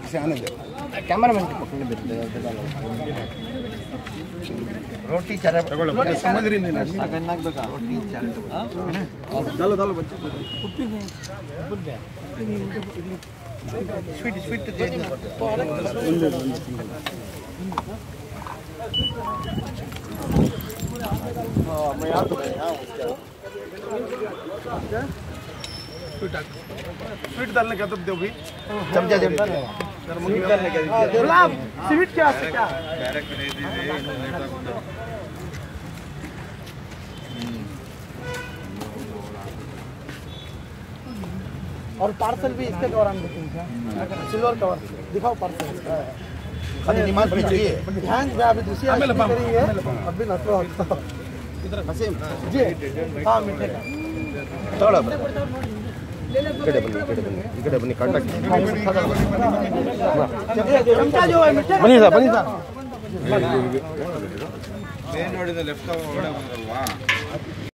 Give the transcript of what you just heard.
cameraman ರೋಟಿ ಚರ ಸಮುದ್ರಿ ರೋಟಿ sweet sweet मैं याद तो स्वीट डालने क्या तो दो भी चमचा चमचा डालने क्या गुलाब स्वीट क्या डायरेक्ट दे दीजिए और पार्सल भी इसके दौरान देखेंगे सिल्वर कवर दिखाओ पार्सल अभी निमाज भी चाहिए ध्यान से अभी दूसरी करी है अभी नसलो इधर नसीम जी हां मीठे का थोड़ा इकडे बनी कांटेक्ट चमचा जो है मीठे बनी सा मैं ನೋಡಿದ ಲೆಫ್ಟ್ ಓಡ ಬಂದಲ್ವಾ